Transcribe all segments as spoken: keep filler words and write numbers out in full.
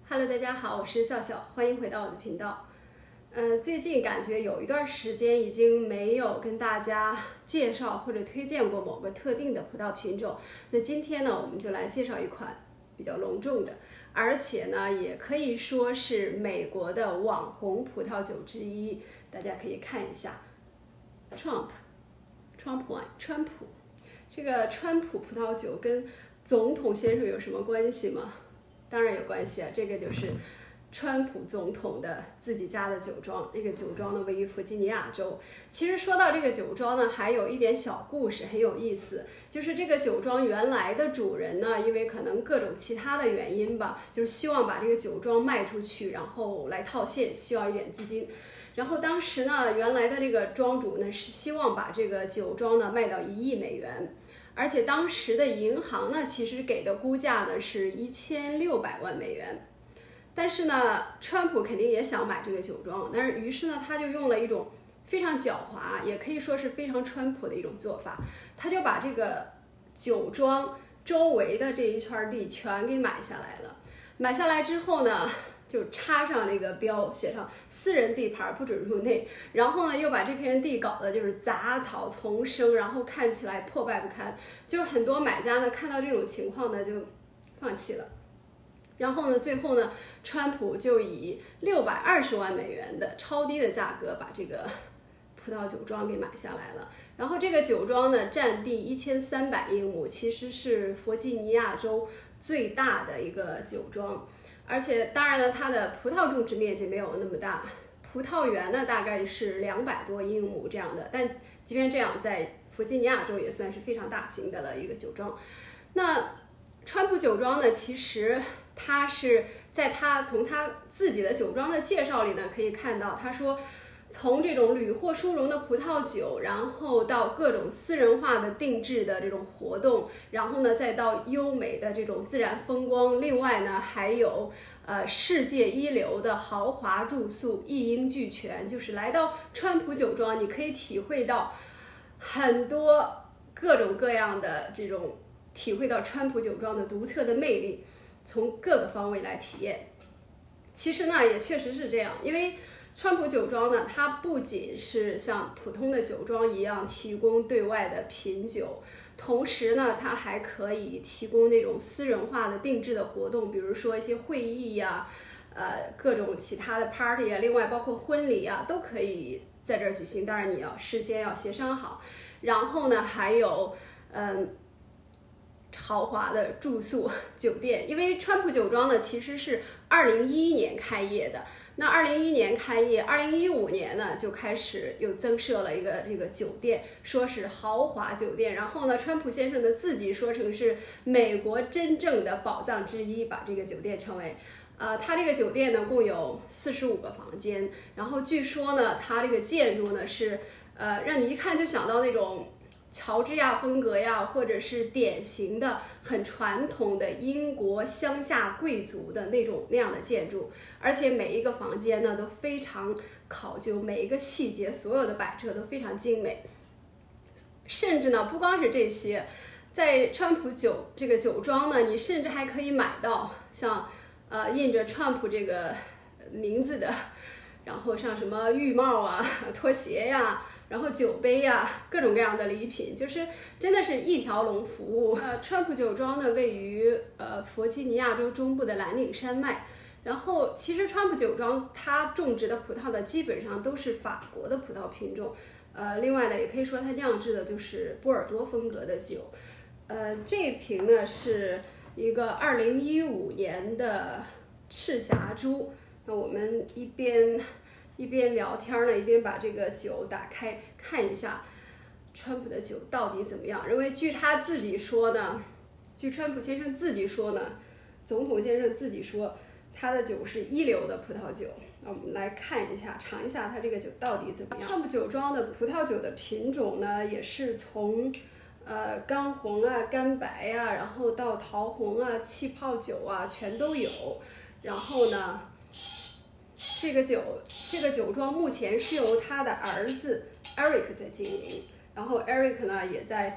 Hello， 大家好，我是笑笑，欢迎回到我的频道。呃，最近感觉有一段时间已经没有跟大家介绍或者推荐过某个特定的葡萄品种。那今天呢，我们就来介绍一款比较隆重的，而且呢，也可以说是美国的网红葡萄酒之一。大家可以看一下 ，Trump， 川普 wine， 川普。这个川普葡萄酒跟总统先生有什么关系吗？当然有关系啊，这个就是川普总统的自己家的酒庄。这个酒庄呢位于弗吉尼亚州。其实说到这个酒庄呢，还有一点小故事很有意思，就是这个酒庄原来的主人呢，因为可能各种其他的原因吧，就是希望把这个酒庄卖出去，然后来套现，需要一点资金。然后当时呢，原来的这个庄主呢是希望把这个酒庄呢卖到一亿美元。而且当时的银行呢，其实给的估价呢是一千六百万美元，但是呢，川普肯定也想买这个酒庄，但是于是呢，他就用了一种非常狡猾，也可以说是非常川普的一种做法，他就把这个酒庄周围的这一圈地全给买下来了。买下来之后呢，就插上这个标，写上私人地盘不准入内，然后呢又把这片地搞得就是杂草丛生，然后看起来破败不堪，就是很多买家呢看到这种情况呢就放弃了。然后呢，最后呢，川普就以六百二十万美元的超低的价格把这个葡萄酒庄给买下来了。然后这个酒庄呢，占地一千三百英亩，其实是弗吉尼亚州最大的一个酒庄。而且当然了，它的葡萄种植面积没有那么大，葡萄园呢大概是两百多英亩这样的。但即便这样，在弗吉尼亚州也算是非常大型的了一个酒庄。那川普酒庄呢，其实他是在他从他自己的酒庄的介绍里呢可以看到，他说从这种屡获殊荣的葡萄酒，然后到各种私人化的定制的这种活动，然后呢再到优美的这种自然风光，另外呢还有呃世界一流的豪华住宿，一应俱全。就是来到川普酒庄，你可以体会到很多各种各样的这种体会到川普酒庄的独特的魅力，从各个方位来体验。其实呢也确实是这样，因为川普酒庄呢，它不仅是像普通的酒庄一样提供对外的品酒，同时呢，它还可以提供那种私人化的定制的活动，比如说一些会议呀、呃各种其他的 party 啊，另外包括婚礼啊，都可以在这儿举行。当然你要事先要协商好。然后呢，还有嗯豪华的住宿酒店，因为川普酒庄呢其实是二零一一年开业的。那二零一一年开业，二零一五年呢就开始又增设了一个这个酒店，说是豪华酒店。然后呢，川普先生呢自己说成是美国真正的宝藏之一，把这个酒店称为，呃，它这个酒店呢共有四十五个房间，然后据说呢，它这个建筑呢是呃让你一看就想到那种乔治亚风格呀，或者是典型的很传统的英国乡下贵族的那种那样的建筑，而且每一个房间呢都非常考究，每一个细节，所有的摆设都非常精美。甚至呢，不光是这些，在川普酒这个酒庄呢，你甚至还可以买到像呃印着川普这个名字的，然后像什么浴帽啊、拖鞋呀。然后酒杯呀、啊，各种各样的礼品，就是真的是一条龙服务。呃，川普酒庄呢位于呃弗吉尼亚州中部的蓝岭山脉。然后其实川普酒庄它种植的葡萄呢，基本上都是法国的葡萄品种。呃，另外呢，也可以说它酿制的就是波尔多风格的酒。呃，这瓶呢是一个二零一五年的赤霞珠。那我们一边一边聊天呢，一边把这个酒打开看一下，川普的酒到底怎么样？因为据他自己说呢，据川普先生自己说呢，总统先生自己说，他的酒是一流的葡萄酒。那我们来看一下，尝一下他这个酒到底怎么样。川普酒庄的葡萄酒的品种呢，也是从呃干红啊、干白啊，然后到桃红啊、气泡酒啊，全都有。然后呢，这个酒，这个酒庄目前是由他的儿子 Eric 在经营，然后 Eric 呢也在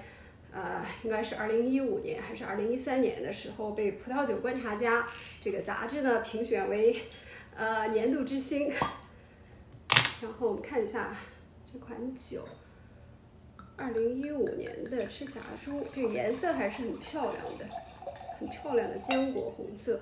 呃，应该是二零一五年还是二零一三年的时候，被《葡萄酒观察家》这个杂志呢评选为呃年度之星。然后我们看一下这款酒，二零一五年的赤霞珠，这个颜色还是很漂亮的，很漂亮的坚果红色。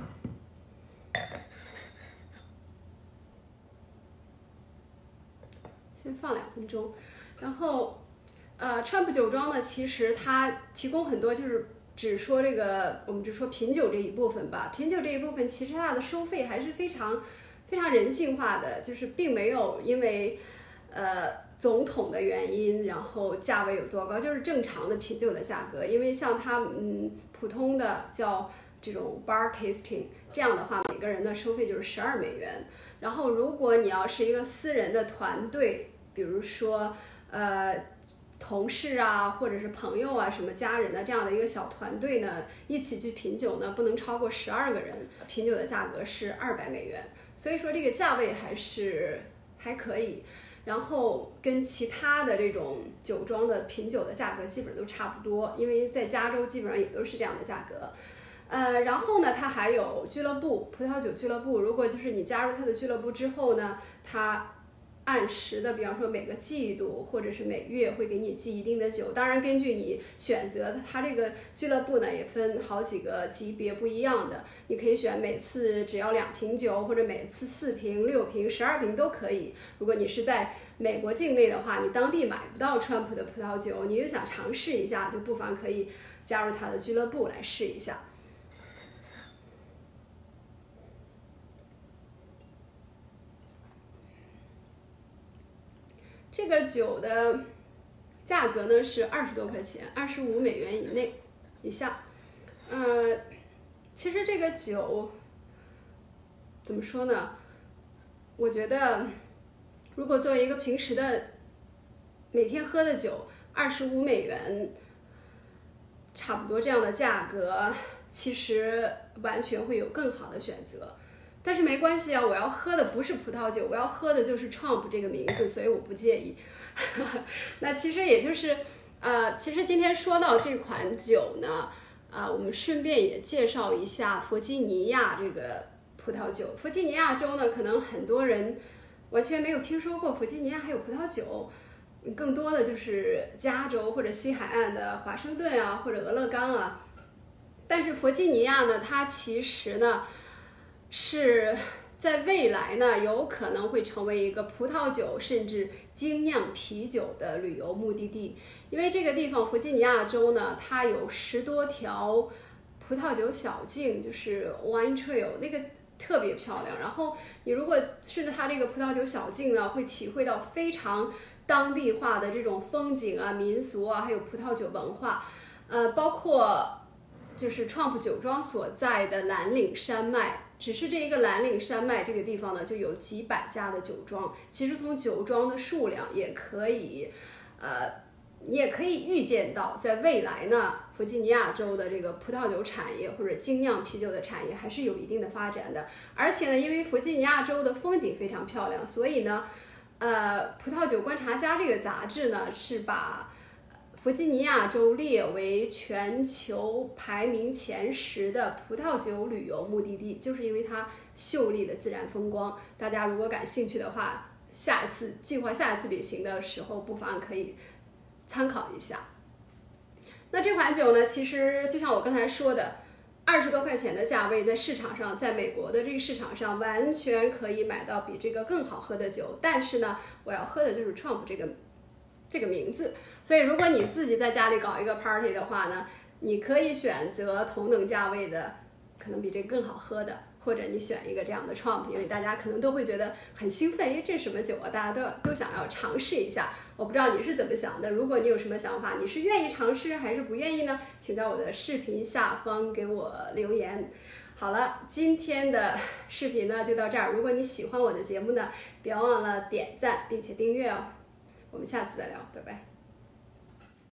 先放两分钟，然后。呃，川普酒庄呢，其实它提供很多，就是只说这个，我们就说品酒这一部分吧。品酒这一部分，其实它的收费还是非常非常人性化的，就是并没有因为呃总统的原因，然后价位有多高，就是正常的品酒的价格。因为像它嗯普通的叫这种 bar tasting 这样的话，每个人的收费就是十二美元。然后如果你要是一个私人的团队，比如说呃。同事啊，或者是朋友啊，什么家人的这样的一个小团队呢，一起去品酒呢，不能超过十二个人。品酒的价格是二百美元，所以说这个价位还是还可以。然后跟其他的这种酒庄的品酒的价格基本都差不多，因为在加州基本上也都是这样的价格。呃，然后呢，它还有俱乐部，葡萄酒俱乐部。如果就是你加入它的俱乐部之后呢，它按时的，比方说每个季度或者是每月会给你寄一定的酒，当然根据你选择的，它这个俱乐部呢也分好几个级别不一样的，你可以选每次只要两瓶酒，或者每次四瓶、六瓶、十二瓶都可以。如果你是在美国境内的话，你当地买不到川普的葡萄酒，你就想尝试一下，就不妨可以加入它的俱乐部来试一下。这个酒的价格呢是二十多块钱，二十五美元以内以下。呃，其实这个酒怎么说呢？我觉得，如果作为一个平时的每天喝的酒，二十五美元，差不多这样的价格，其实完全会有更好的选择。但是没关系啊，我要喝的不是葡萄酒，我要喝的就是 Trump 这个名字，所以我不介意。那其实也就是，呃，其实今天说到这款酒呢，啊、呃，我们顺便也介绍一下弗吉尼亚这个葡萄酒。弗吉尼亚州呢，可能很多人完全没有听说过弗吉尼亚还有葡萄酒，更多的就是加州或者西海岸的华盛顿啊，或者俄勒冈啊。但是弗吉尼亚呢，它其实呢，是在未来呢，有可能会成为一个葡萄酒甚至精酿啤酒的旅游目的地。因为这个地方弗吉尼亚州呢，它有十多条葡萄酒小径，就是 wine trail， 那个特别漂亮。然后你如果顺着它这个葡萄酒小径呢，会体会到非常当地化的这种风景啊、民俗啊，还有葡萄酒文化，呃，包括就是创普酒庄所在的蓝岭山脉。只是这一个蓝岭山脉这个地方呢，就有几百家的酒庄。其实从酒庄的数量也可以，呃，你也可以预见到，在未来呢，弗吉尼亚州的这个葡萄酒产业或者精酿啤酒的产业还是有一定的发展的。而且呢，因为弗吉尼亚州的风景非常漂亮，所以呢，呃，葡萄酒观察家这个杂志呢是把弗吉尼亚州列为全球排名前十的葡萄酒旅游目的地，就是因为它秀丽的自然风光。大家如果感兴趣的话，下一次计划下一次旅行的时候，不妨可以参考一下。那这款酒呢，其实就像我刚才说的，二十多块钱的价位，在市场上，在美国的这个市场上，完全可以买到比这个更好喝的酒。但是呢，我要喝的就是 Trump 这个。这个名字，所以如果你自己在家里搞一个 party 的话呢，你可以选择同等价位的，可能比这个更好喝的，或者你选一个这样的 Trump， 因为大家可能都会觉得很兴奋，因为这是什么酒啊，大家都都想要尝试一下。我不知道你是怎么想的，如果你有什么想法，你是愿意尝试还是不愿意呢？请在我的视频下方给我留言。好了，今天的视频呢就到这儿。如果你喜欢我的节目呢，别忘了点赞并且订阅哦。我们下次再聊，拜拜。